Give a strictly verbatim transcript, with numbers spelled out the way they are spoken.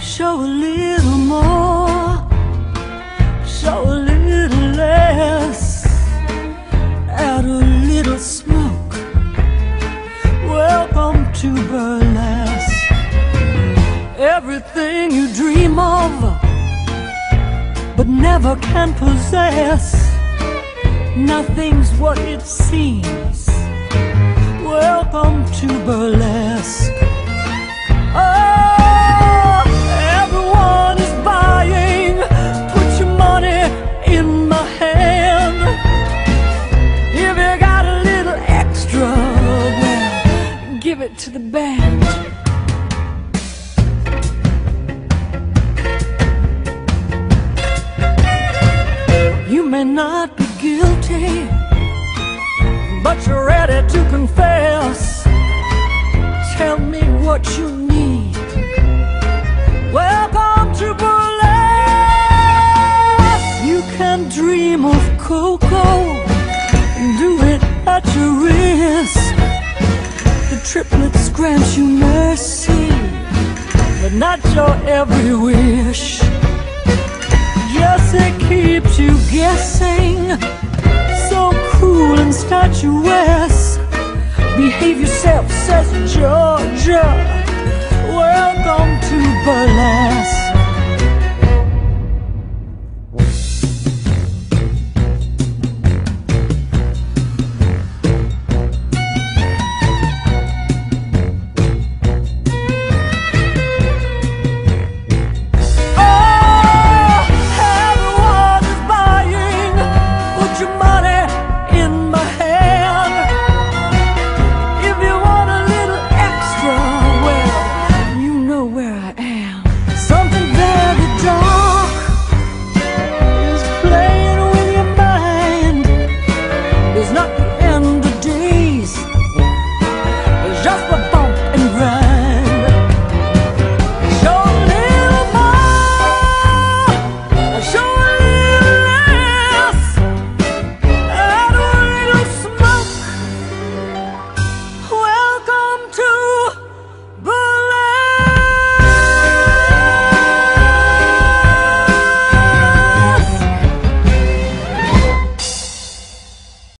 Show a little more, show a little less, add a little smoke. Welcome to burlesque. Everything you dream of but never can possess, nothing's what it seems. Welcome to burlesque. Oh, everyone is buying. Put your money in my hand. If you got a little extra, well, give it to the band. You may not be guilty, but you're ready to confess. Tell me what you need. Welcome to burlesque. You can dream of cocoa and do it at your risk. The triplets grant you mercy, but not your every wish. Yes, it keeps you guessing. So cruel and statuesque. Behave yourself, says Georgia.